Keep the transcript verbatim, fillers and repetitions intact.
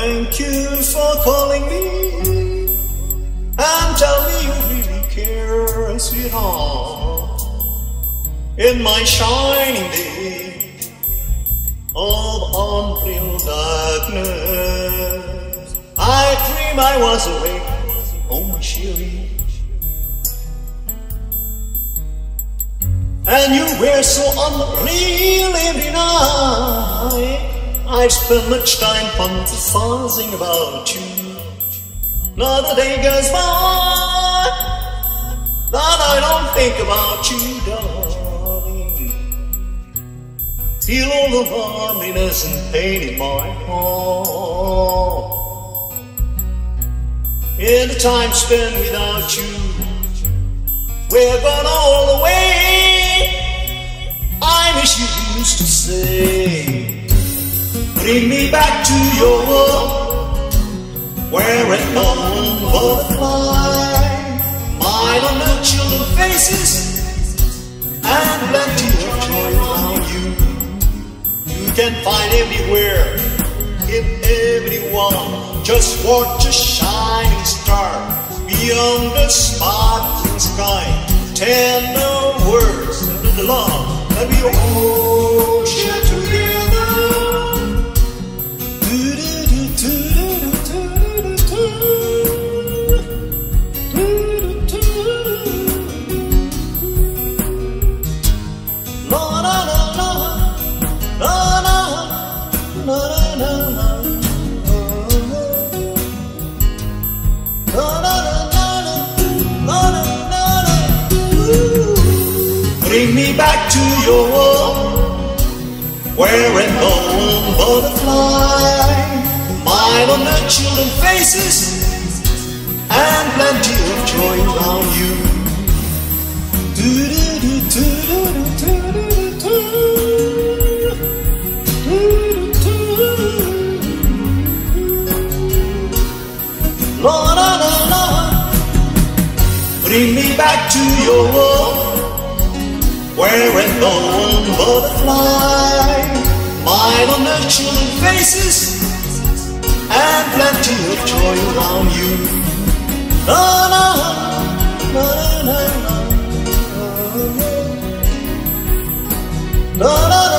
Thank you for calling me and tell me you really care, sweetheart. In my shining day of unreal darkness, I dream I was awake, oh my cheery. And you were so unreal every night. I've spent much time fantasizing about you. Not a day goes by that I don't think about you, darling. Feel all the loneliness and pain in my heart. In the time spent without you, we're gone all the way. I wish you used to say, bring me back to your world, where a golden butterfly might on the children's faces and plenty of joy around you. You can find everywhere, in everyone, just watch a shining star beyond the sparkling sky. Tender words of love that we all share together. Bring me back to your world, where a golden butterfly might on the children's faces and plenty of joy around you. Lord, Lord, Lord, bring me back to your world, where a golden butterfly might on the children's faces and plenty of joy around you. La la la la la la la la.